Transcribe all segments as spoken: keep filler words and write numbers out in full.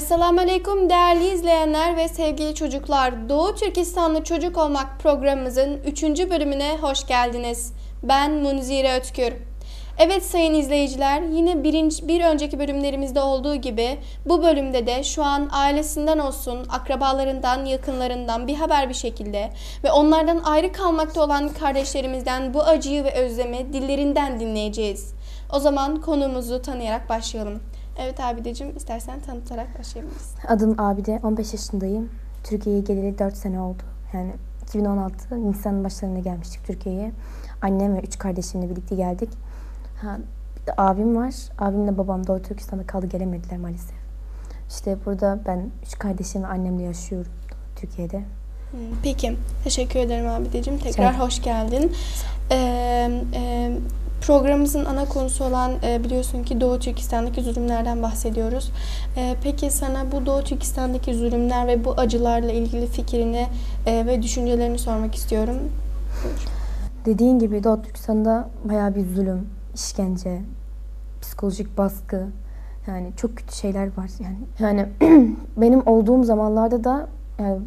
Esselamu Aleyküm değerli izleyenler ve sevgili çocuklar. Doğu Türkistanlı Çocuk Olmak programımızın üçüncü bölümüne hoş geldiniz. Ben Munzire Ötkür. Evet sayın izleyiciler, yine birinci, bir önceki bölümlerimizde olduğu gibi bu bölümde de şu an ailesinden olsun, akrabalarından, yakınlarından bir haber bir şekilde ve onlardan ayrı kalmakta olan kardeşlerimizden bu acıyı ve özlemi dillerinden dinleyeceğiz. O zaman konuğumuzu tanıyarak başlayalım. Evet Abideciğim, istersen tanıtarak başlayabiliriz. Adım Abide, on beş yaşındayım. Türkiye'ye geleli dört sene oldu. Yani iki bin on altı Nisan'ın başlarında gelmiştik Türkiye'ye. Annem ve üç kardeşimle birlikte geldik. Ha, bir de abim var. Abimle babam Doğu Türkistan'da kaldı, gelemediler maalesef. İşte burada ben üç kardeşim ve annemle yaşıyorum Türkiye'de. Peki, teşekkür ederim Abideciğim. Tekrar şey. hoş geldin. Ee, e, Programımızın ana konusu olan e, biliyorsun ki Doğu Türkistan'daki zulümlerden bahsediyoruz. E, peki sana bu Doğu Türkistan'daki zulümler ve bu acılarla ilgili fikrini e, ve düşüncelerini sormak istiyorum. Buyur. Dediğin gibi Doğu Türkistan'da bayağı bir zulüm, işkence, psikolojik baskı, yani çok kötü şeyler var yani. Yani benim olduğum zamanlarda da yani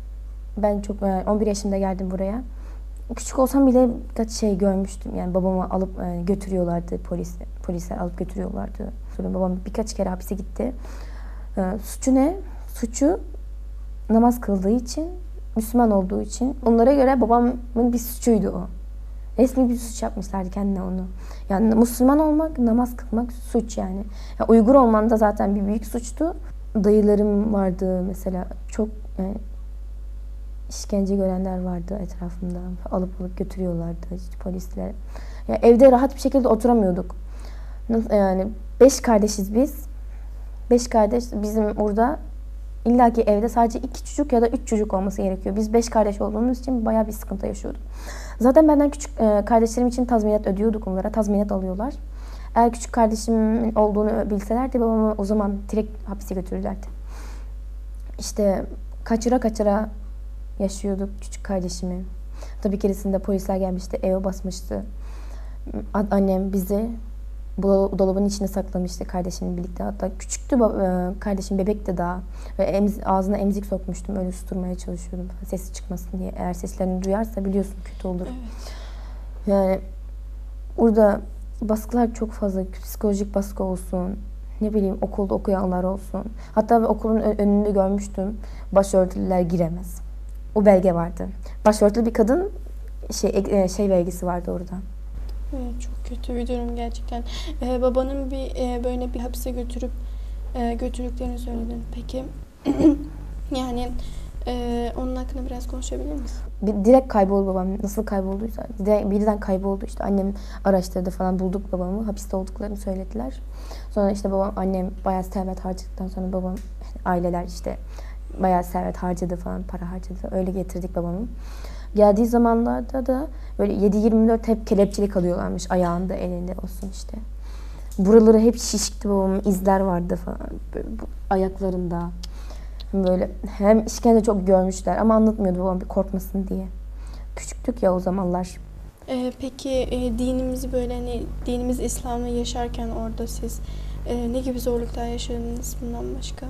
ben çok yani on bir yaşında geldim buraya. Küçük olsam bile birkaç şey görmüştüm. Yani babamı alıp yani götürüyorlardı, polis polisler alıp götürüyorlardı. Sonra babam birkaç kere hapise gitti. Ee, suçu ne? Suçu namaz kıldığı için, Müslüman olduğu için. Onlara göre babamın bir suçuydu o. Resmi bir suç yapmışlardı kendine onu. Yani Müslüman olmak, namaz kılmak suç yani. yani Uygur olman da zaten bir büyük suçtu. Dayılarım vardı mesela, çok yani, işkence görenler vardı etrafımda. Alıp alıp götürüyorlardı işte polisler. Yani evde rahat bir şekilde oturamıyorduk. Yani beş kardeşiz biz. Beş kardeş bizim burada illaki evde sadece iki çocuk ya da üç çocuk olması gerekiyor. Biz beş kardeş olduğumuz için bayağı bir sıkıntı yaşıyorduk. Zaten benden küçük kardeşlerim için tazminat ödüyorduk onlara. Tazminat alıyorlar. Eğer küçük kardeşimin olduğunu bilselerdi babamı o zaman direkt hapise götürürlerdi. İşte kaçıra kaçıra yaşıyorduk küçük kardeşimi. Tabii keresinde polisler gelmişti, eve basmıştı. Annem bizi bu dolabın içine saklamıştı kardeşimle birlikte. Hatta küçüktü kardeşim, bebekti daha. Ve emz, ağzına emzik sokmuştum, öyle susturmaya çalışıyordum sesi çıkmasın diye. Eğer seslerini duyarsa biliyorsun kötü olur. Evet. Yani burada baskılar çok fazla, psikolojik baskı olsun, ne bileyim okulda okuyanlar olsun. Hatta okulun önünde görmüştüm, başörtülüler giremez. O belge vardı. Başörtülü bir kadın şey şey belgesi vardı orada. Evet, çok kötü bir durum gerçekten. Ee, babanın bir e, böyle bir hapse götürüp e, götürdüklerini söyledin. Peki yani e, onun hakkında biraz konuşabilir miyiz? Bir, direkt kayboldu babam. Nasıl kaybolduysa. Direkt, birden kayboldu. İşte annem araştırdı falan, bulduk babamı. Hapiste olduklarını söylediler. Sonra işte babam, annem bayağı servet harcadıktan sonra babam, aileler işte bayağı servet harcadı falan, para harcadı. Öyle getirdik babamı. Geldiği zamanlarda da böyle yedi yirmi dört hep kelepçeli kalıyorlarmış, ayağında, elinde olsun işte. Buraları hep şişikti babamın, izler vardı falan böyle, ayaklarında. Böyle hem işkence çok görmüşler ama anlatmıyordu babam bir korkmasın diye. Küçüktük ya o zamanlar. Ee, peki e, dinimizi böyle hani dinimiz İslam'ı yaşarken orada siz e, ne gibi zorluklar yaşadınız bundan başka?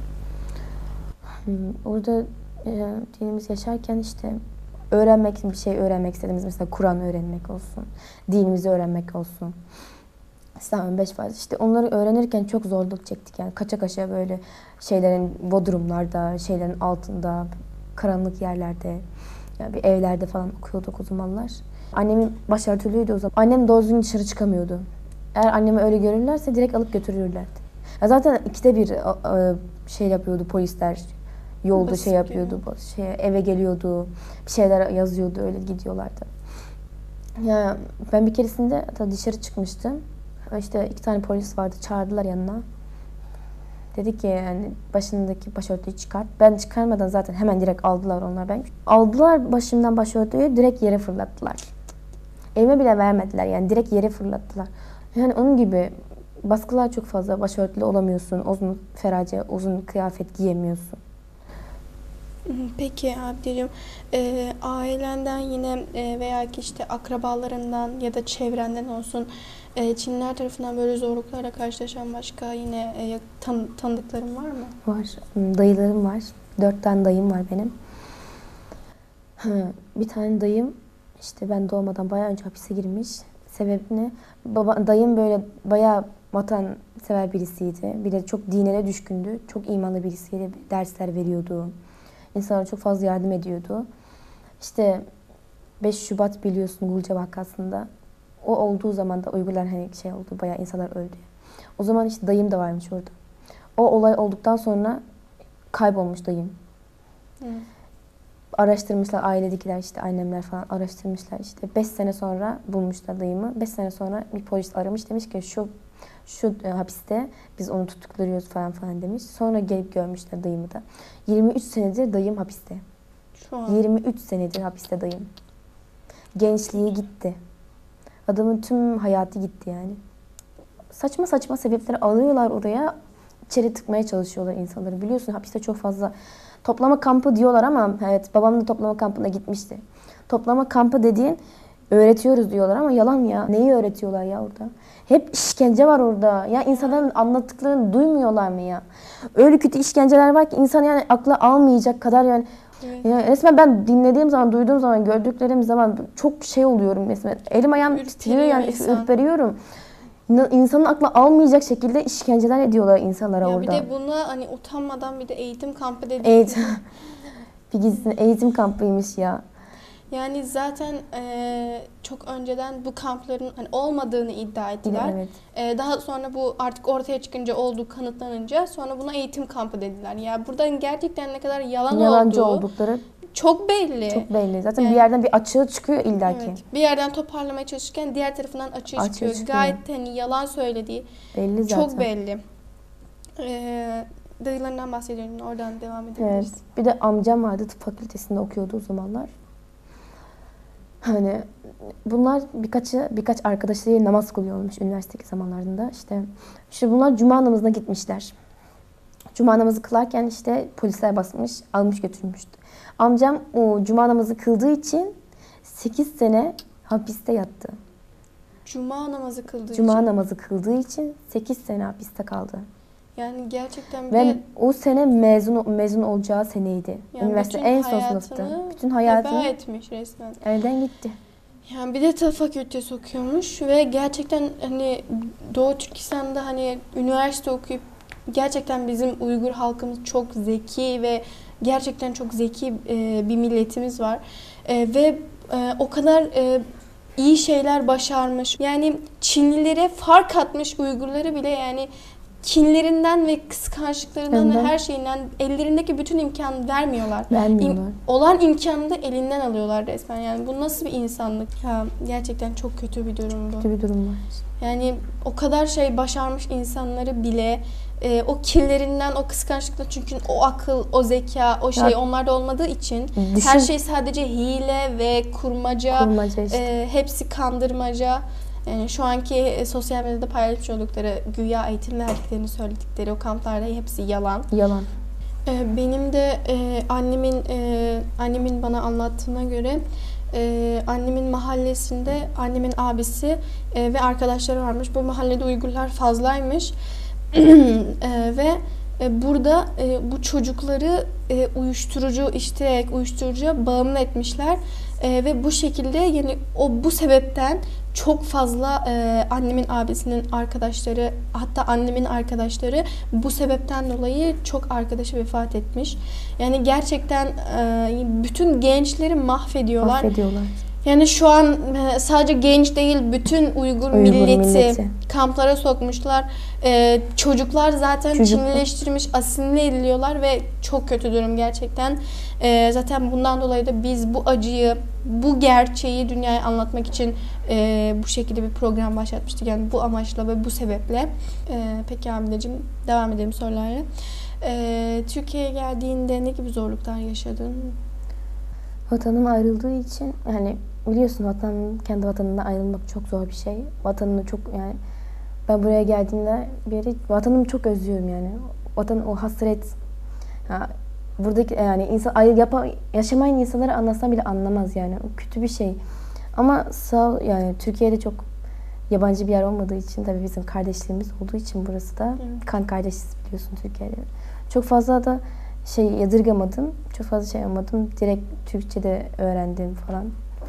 Orada e, dinimiz yaşarken işte öğrenmek, bir şey öğrenmek istediğimiz, mesela Kur'an öğrenmek olsun, dinimizi öğrenmek olsun. İslam'ın beş farz. İşte onları öğrenirken çok zorluk çektik yani, kaça kaça böyle şeylerin bodrumlarda, şeylerin altında, karanlık yerlerde, yani bir evlerde falan okuyorduk o zamanlar. Annemin başörtülüydü o zaman. Annem doğru düzgün dışarı çıkamıyordu. Eğer annemi öyle görürlerse direkt alıp götürürlerdi. Ya zaten ikide bir şey yapıyordu polisler. Yolda Basit şey yapıyordu, şey, eve geliyordu, bir şeyler yazıyordu, öyle gidiyorlardı. Ya ben bir keresinde dışarı çıkmıştım. İşte iki tane polis vardı, çağırdılar yanına. Dedi ki yani başındaki başörtüyü çıkart. Ben çıkarmadan zaten hemen direkt aldılar onlar. Ben aldılar başımdan başörtüyü, direkt yere fırlattılar. Elime bile vermediler yani, direkt yere fırlattılar. Yani onun gibi baskılar çok fazla. Başörtülü olamıyorsun, uzun ferace, uzun kıyafet giyemiyorsun. Peki Abdicim, e, ailenden yine e, veya ki işte akrabalarından ya da çevrenden olsun E, Çinliler tarafından böyle zorluklarla karşılaşan başka yine e, tan tanıdıkların var mı? Var. Dayılarım var. Dört tane dayım var benim. Bir tane dayım işte ben doğmadan bayağı önce hapise girmiş. Sebebi ne? Baba, dayım böyle bayağı vatansever birisiydi. Bir de çok dinine düşkündü. Çok imanlı birisiydi. Dersler veriyordu. İnsanlara çok fazla yardım ediyordu. İşte beş Şubat biliyorsun Gulce vakasında. O olduğu zaman da Uygurlar hani şey oldu. Bayağı insanlar öldü. O zaman işte dayım da varmış orada. O olay olduktan sonra kaybolmuş dayım. Hı. Araştırmışlar, ailedekiler işte annemler falan araştırmışlar işte. Beş sene sonra bulmuşlar dayımı. Beş sene sonra bir polis aramış, demiş ki şu şu e, hapiste biz onu tutukluyoruz falan falan demiş. Sonra gelip görmüşler dayımı da. yirmi üç senedir dayım hapiste. Şu an. yirmi üç senedir hapiste dayım. Gençliği gitti. Adamın tüm hayatı gitti yani. Saçma saçma sebepleri alıyorlar oraya. İçeri tıkmaya çalışıyorlar insanları. Biliyorsun hapiste çok fazla toplama kampı diyorlar ama evet babam da toplama kampına gitmişti. Toplama kampı dediğin öğretiyoruz diyorlar ama yalan ya. Neyi öğretiyorlar ya orada? Hep işkence var orada. Ya insanların anlattıklarını duymuyorlar mı ya? Öyle kötü işkenceler var ki insan yani akla almayacak kadar yani. Evet. Ya resmen ben dinlediğim zaman, duyduğum zaman, gördüklerim zaman çok şey oluyorum resmen. Elim ayağım titriyor yani, insan. ürperiyorum. İnsanın aklı almayacak şekilde işkenceler ediyorlar insanlara Ya orada. bir de buna hani utanmadan bir de eğitim kampı dedik. Eğitim. Bir gitsin eğitim kampıymış ya. Yani zaten e, çok önceden bu kampların hani olmadığını iddia ettiler. Evet. E, daha sonra bu artık ortaya çıkınca olduğu kanıtlanınca sonra buna eğitim kampı dediler. Ya buradan gerçekten ne kadar yalan Yalancı olduğu oldukları çok belli. çok belli. Zaten Yani- bir yerden bir açığı çıkıyor illaki. Evet. Bir yerden toparlamaya çalışırken diğer tarafından açığa Açığa çıkıyor. çıkıyor. Gayet hani yalan söylediği Belli zaten. çok belli. E, dayılarından bahsediyorum. Oradan devam Evet. edebiliriz. Bir de amcam vardı, tıp fakültesinde okuyordu o zamanlar. Hani bunlar birkaçı birkaç arkadaşlarıyla namaz kılıyormuş üniversitedeki zamanlarında. İşte işte bunlar cuma namazına gitmişler. Cuma namazı kılarken işte polisler basmış, almış götürmüştü. Amcam o cuma namazı kıldığı için sekiz sene hapiste yattı. Cuma namazı kıldığı Cuma için. namazı kıldığı için sekiz sene hapiste kaldı. Yani gerçekten bir Ve de o sene mezun mezun olacağı seneydi. yani Üniversite bütün en son hayatını sınıfta. Bütün hayatını heba etmiş resmen. elden gitti. Yani bir de tıp fakültesi okuyormuş ve gerçekten hani Doğu Türkistan'da hani üniversite okuyup gerçekten bizim Uygur halkımız çok zeki ve gerçekten çok zeki e, bir milletimiz var. E, ve e, o kadar e, iyi şeyler başarmış. Yani Çinlilere fark atmış Uygurları bile yani kinlerinden ve kıskançlıklarından ve Ondan. her şeyinden ellerindeki bütün imkanı vermiyorlar. Vermiyorlar. İm- olan imkanı da elinden alıyorlar resmen. Yani bu nasıl bir insanlık? Ya gerçekten çok kötü bir durum bu. Kötü bir durum var. Yani o kadar şey başarmış insanları bile e, o kinlerinden, o kıskançlıkla çünkü o akıl, o zeka, o şey Ya- onlarda olmadığı için Düşün- her şey sadece hile ve kurmaca, Kurmaca işte. e, hepsi kandırmaca. Yani şu anki e, sosyal medyada paylaşmış oldukları güya eğitim verdiklerini söyledikleri o kamplarda hepsi yalan. Yalan. E, benim de e, annemin e, annemin bana anlattığına göre e, annemin mahallesinde annemin abisi e, ve arkadaşları varmış. Bu mahallede Uygurlar fazlaymış. E, ve e, burada e, bu çocukları e, uyuşturucu içtirerek uyuşturucuya bağımlı etmişler. E, ve bu şekilde yani o bu sebepten çok fazla e, annemin abisinin arkadaşları hatta annemin arkadaşları bu sebepten dolayı çok arkadaşı vefat etmiş. Yani gerçekten e, bütün gençleri mahvediyorlar. Affediyorlar. Yani şu an e, sadece genç değil bütün Uygur, Uygur milleti, milleti. kamplara sokmuşlar. E, çocuklar zaten Çocuk- Çinlileştirilmiş, asimile ediliyorlar ve çok kötü durum gerçekten. E, zaten bundan dolayı da biz bu acıyı, bu gerçeği dünyaya anlatmak için e, bu şekilde bir program başlatmıştık. Yani bu amaçla ve bu sebeple. E, peki Hamideciğim devam edelim sorularla. E, Türkiye'ye geldiğinde ne gibi zorluklar yaşadın? Vatanım ayrıldığı için yani biliyorsun vatan kendi vatanından ayrılmak çok zor bir şey. Vatanını çok yani ben buraya geldiğimde bir yere vatanımı çok özlüyorum yani. Vatan o hasret ha, buradaki yani insan ayrı yapa, yaşamayan insanları anlatsam bile anlamaz yani. O kötü bir şey. Ama sağ ol, yani Türkiye'de çok yabancı bir yer olmadığı için, tabii bizim kardeşliğimiz olduğu için burası da Evet. kan kardeşiz biliyorsun Türkiye'de. Çok fazla da şey yadırgamadım. Çok fazla şey yapmadım. Direkt Türkçe'de öğrendim falan.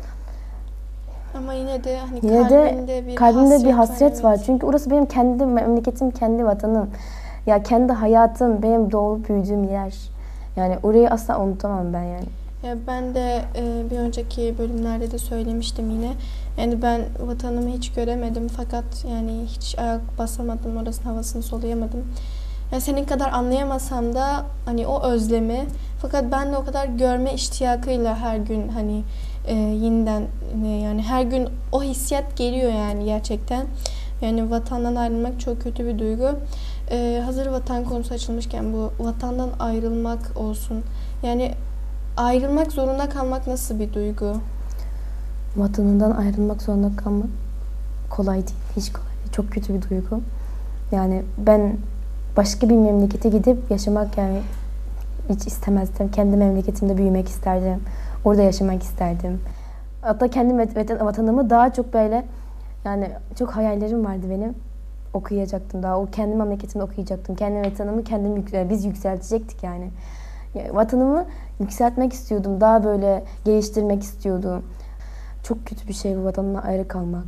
Ama yine de hani Yine kalbinde de bir kalbimde hasret bir hasret var. evet. Çünkü orası benim kendi memleketim, kendi vatanım. Ya kendi hayatım, benim doğup büyüdüğüm yer. Yani orayı asla unutamam ben yani. Ya ben de e, bir önceki bölümlerde de söylemiştim yine. Yani ben vatanımı hiç göremedim fakat yani hiç ayak basamadım, orasının havasını soluyamadım. Yani senin kadar anlayamasam da hani o özlemi, fakat ben de o kadar görme iştiyakıyla her gün hani e, yeniden e, yani her gün o hissiyat geliyor yani gerçekten. Yani vatandan ayrılmak çok kötü bir duygu. E, hazır vatan konusu açılmışken bu vatandan ayrılmak olsun. Yani ayrılmak zorunda kalmak nasıl bir duygu? Vatanından ayrılmak zorunda kalmak kolay değil. Hiç kolay değil. Çok kötü bir duygu. Yani ben başka bir memlekete gidip yaşamak yani hiç istemezdim. Kendi memleketimde büyümek isterdim. Orada yaşamak isterdim. Hatta kendi vatanımı daha çok böyle yani çok hayallerim vardı benim. Okuyacaktım daha. O kendi memleketimde okuyacaktım. Kendi vatanımı kendim yük- biz yükseltecektik yani. Yani vatanımı yükseltmek istiyordum. Daha böyle geliştirmek istiyordum. Çok kötü bir şey bu, vatanına ayrı kalmak.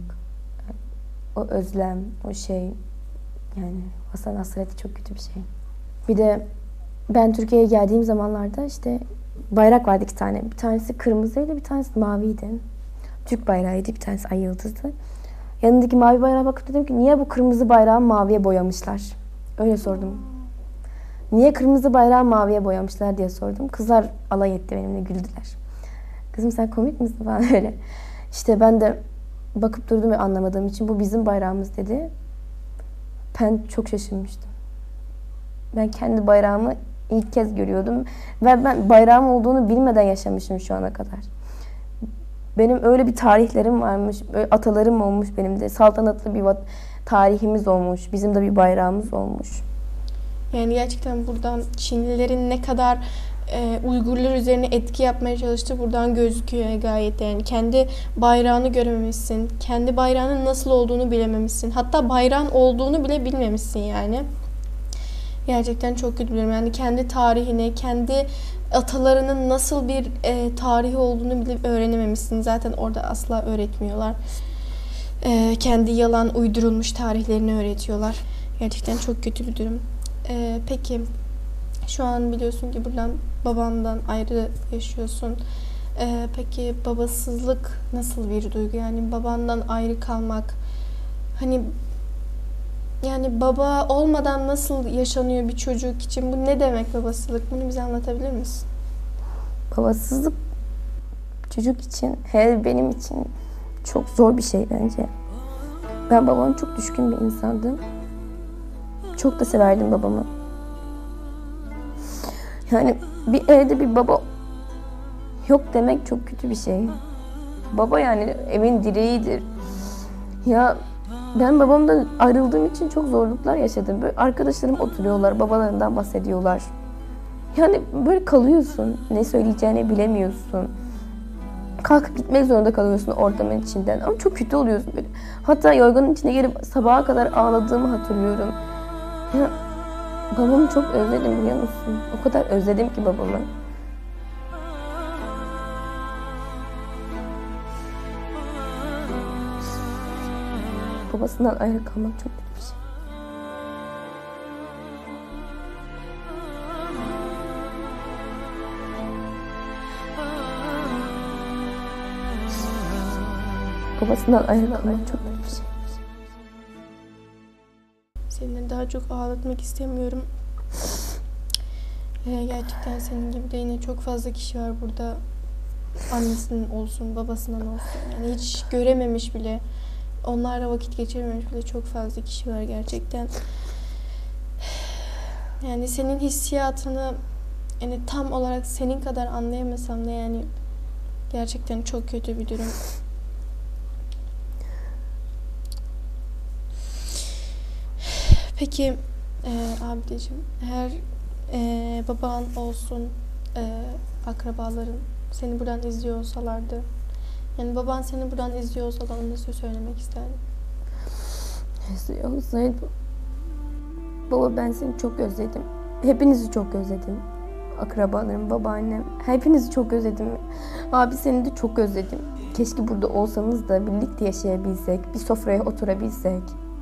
O özlem, o şey yani vatan hasreti çok kötü bir şey. Bir de ben Türkiye'ye geldiğim zamanlarda işte bayrak vardı iki tane. Bir tanesi kırmızıydı, bir tanesi maviydi. Türk bayrağıydı, bir tanesi ay yıldızdı. Yanındaki mavi bayrağa bakıp dedim ki niye bu kırmızı bayrağı maviye boyamışlar? Öyle sordum. Niye kırmızı bayrağı maviye boyamışlar diye sordum. Kızlar alay etti benimle, güldüler. Kızım sen komik misin falan öyle. İşte ben de bakıp durdum ve anlamadığım için bu bizim bayrağımız dedi. Ben çok şaşırmıştım. Ben kendi bayrağımı ilk kez görüyordum. Ve ben bayrağım olduğunu bilmeden yaşamışım şu ana kadar. Benim öyle bir tarihlerim varmış. Böyle atalarım olmuş benim de. Saltanatlı bir tarihimiz olmuş. Bizim de bir bayrağımız olmuş. Yani gerçekten buradan Çinlilerin ne kadar e, Uygurlar üzerine etki yapmaya çalıştığı buradan gözüküyor gayet. Yani kendi bayrağını görememişsin. Kendi bayrağının nasıl olduğunu bilememişsin. Hatta bayrağın olduğunu bile bilmemişsin yani. Gerçekten çok kötü biliyorum. Yani kendi tarihini, kendi atalarının nasıl bir e, tarihi olduğunu bile öğrenememişsin. Zaten orada asla öğretmiyorlar. E, kendi yalan uydurulmuş tarihlerini öğretiyorlar. Gerçekten çok kötü bir durum. E, peki şu an biliyorsun ki buradan babandan ayrı yaşıyorsun. E, peki babasızlık nasıl bir duygu? Yani babandan ayrı kalmak. Hani yani baba olmadan nasıl yaşanıyor bir çocuk için? Bu ne demek babasızlık? Bunu bize anlatabilir misin? Babasızlık çocuk için, hele benim için çok zor bir şey bence. Ben babama çok düşkün bir insandım. Çok da severdim babamı. Yani bir evde bir baba yok demek çok kötü bir şey. Baba yani evin direğidir. Ya ben babamdan ayrıldığım için çok zorluklar yaşadım. Böyle arkadaşlarım oturuyorlar, babalarından bahsediyorlar. Yani böyle kalıyorsun. Ne söyleyeceğini bilemiyorsun. Kalkıp gitmek zorunda kalıyorsun ortamın içinden. Ama çok kötü oluyorsun böyle. Hatta yorganın içine girip sabaha kadar ağladığımı hatırlıyorum. Ya babamı çok özledim biliyor musun? O kadar özledim ki babamı. Babasından ayrı kalmak çok kötü bir şey. Babasından ayrı kalmak çok kötü bir şey. Seni daha çok ağlatmak istemiyorum. Ee, gerçekten senin gibi de yine çok fazla kişi var burada. Annesinin olsun, babasından olsun. Yani hiç görememiş bile, onlarla vakit geçirmemiş bile çok fazla kişi var gerçekten. Yani senin hissiyatını yani tam olarak senin kadar anlayamasam da yani gerçekten çok kötü bir durum. Peki e, abicim, eğer e, baban olsun, e, akrabaların seni buradan izliyor olsalardı, yani baban seni buradan izliyor olsa da ona nasıl söylemek isterdin? Hüseyin, baba ben seni çok özledim. Hepinizi çok özledim. Akrabalarım, babaannem, hepinizi çok özledim. Abi seni de çok özledim. Keşke burada olsanız da birlikte yaşayabilsek, bir sofraya oturabilsek.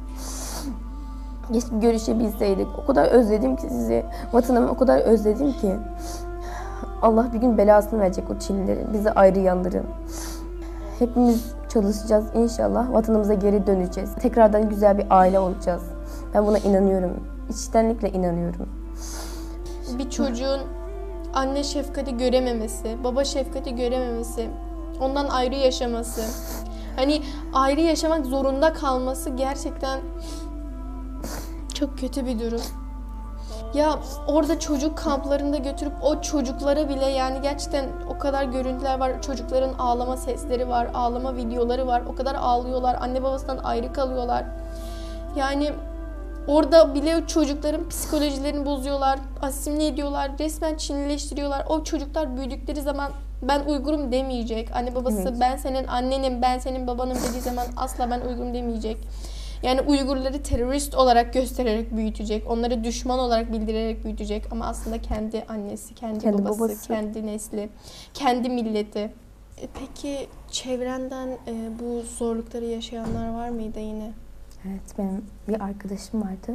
Keşke görüşebilseydik. O kadar özledim ki sizi. Vatanımı o kadar özledim ki. Allah bir gün belasını verecek o Çinlileri, bizi ayırayanları. Hepimiz çalışacağız inşallah. Vatanımıza geri döneceğiz. Tekrardan güzel bir aile olacağız. Ben buna inanıyorum. İçtenlikle inanıyorum. Bir çocuğun anne şefkati görememesi, baba şefkati görememesi, ondan ayrı yaşaması, hani ayrı yaşamak zorunda kalması gerçekten çok kötü bir durum. Ya orada çocuk kamplarında götürüp o çocuklara bile, yani gerçekten o kadar görüntüler var. Çocukların ağlama sesleri var, ağlama videoları var. O kadar ağlıyorlar, anne babasından ayrı kalıyorlar. Yani orada bile çocukların psikolojilerini bozuyorlar, asimile ediyorlar, resmen Çinlileştiriyorlar. O çocuklar büyüdükleri zaman ben Uygurum demeyecek. Anne babası evet. Ben senin annenim, ben senin babanım dediği zaman asla ben Uygurum demeyecek. Yani Uygurları terörist olarak göstererek büyütecek, onları düşman olarak bildirerek büyütecek ama aslında kendi annesi, kendi, kendi babası, babası, kendi nesli, kendi milleti. E peki çevrenden e, bu zorlukları yaşayanlar var mıydı yine? Evet, benim bir arkadaşım vardı.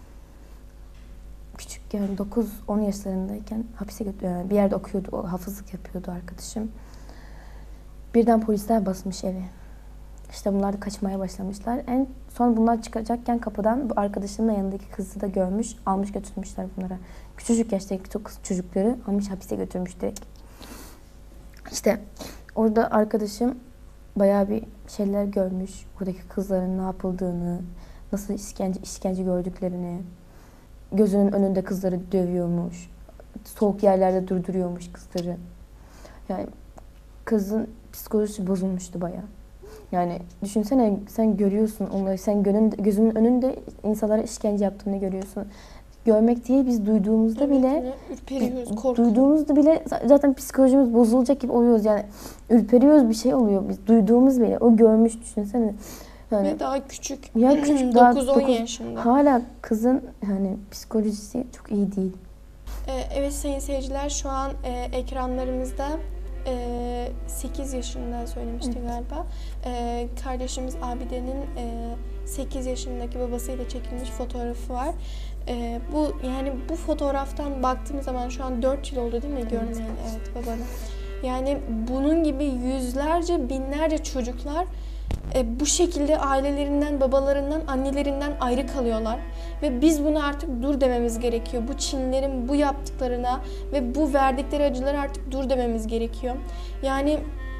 Küçükken dokuz on yaşlarındayken hapise götürüyor. Bir yerde okuyordu, o hafızlık yapıyordu arkadaşım. Birden polisler basmış evi. İşte bunlar da kaçmaya başlamışlar. En son bunlar çıkacakken kapıdan bu arkadaşımın yanındaki kızı da görmüş, almış götürmüşler bunlara. Küçücük yaştaki çok kız çocukları almış hapise götürmüş direkt. İşte orada arkadaşım bayağı bir şeyler görmüş. Buradaki kızların ne yapıldığını, nasıl işkence işkence gördüklerini, gözünün önünde kızları dövüyormuş, soğuk yerlerde durduruyormuş kızları. Yani kızın psikolojisi bozulmuştu bayağı. Yani düşünsene, sen görüyorsun onları, sen gözünün, gözünün önünde insanlara işkence yaptığını görüyorsun. Görmek değil, biz duyduğumuzda evet, bile ürperiyoruz, korkuyoruz. Duyduğumuzda bile zaten psikolojimiz bozulacak gibi oluyoruz yani. Ürperiyoruz, bir şey oluyor. Biz duyduğumuz bile, o görmüş düşünsene. Yani ve daha küçük. Ya küçük dokuz on yaşında. Hala kızın yani psikolojisi çok iyi değil. Ee, evet sayın seyirciler, şu an e, ekranlarımızda e, sekiz yaşında söylemişti evet. galiba. E, kardeşimiz Abide'nin e, sekiz yaşındaki babasıyla çekilmiş fotoğrafı var. E, bu yani bu fotoğraftan baktığımız zaman şu an dört yıl oldu değil mi? Evet. Görmeyen evet babanı. Yani bunun gibi yüzlerce, binlerce çocuklar e, bu şekilde ailelerinden, babalarından, annelerinden ayrı kalıyorlar. Ve biz buna artık dur dememiz gerekiyor. Bu Çinlilerin bu yaptıklarına ve bu verdikleri acılara artık dur dememiz gerekiyor. Yani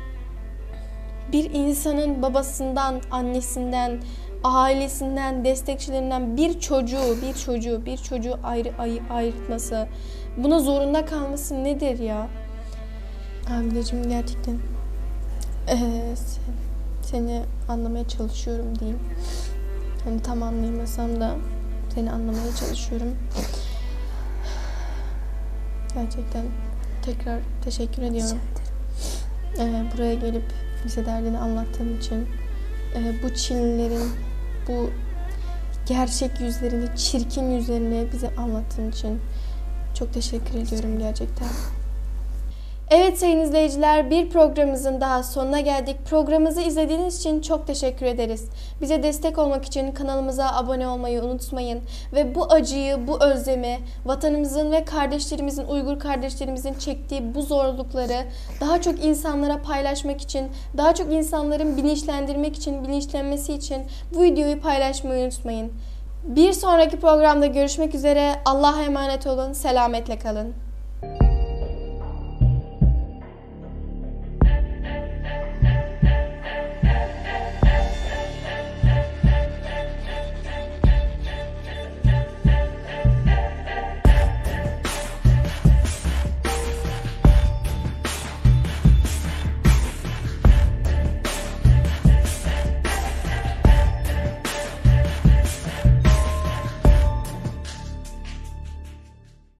bir insanın babasından, annesinden, ailesinden, destekçilerinden bir çocuğu, bir çocuğu, bir çocuğu ayrı ayı, ayırtması, buna zorunda kalması nedir ya? Abideciğim gerçekten ee, seni anlamaya çalışıyorum diyeyim. Hani tam anlayamasam da seni anlamaya çalışıyorum. Gerçekten tekrar teşekkür ediyorum. Ee, buraya gelip bize derdini anlattığın için, ee, bu Çinlilerin bu gerçek yüzlerini, çirkin yüzlerini bize anlattığın için çok teşekkür ediyorum gerçekten. Evet sayın izleyiciler, bir programımızın daha sonuna geldik. Programımızı izlediğiniz için çok teşekkür ederiz. Bize destek olmak için kanalımıza abone olmayı unutmayın. Ve bu acıyı, bu özlemi, vatanımızın ve kardeşlerimizin, Uygur kardeşlerimizin çektiği bu zorlukları daha çok insanlara paylaşmak için, daha çok insanların bilinçlendirmek için, bilinçlenmesi için bu videoyu paylaşmayı unutmayın. Bir sonraki programda görüşmek üzere. Allah'a emanet olun. Selametle kalın.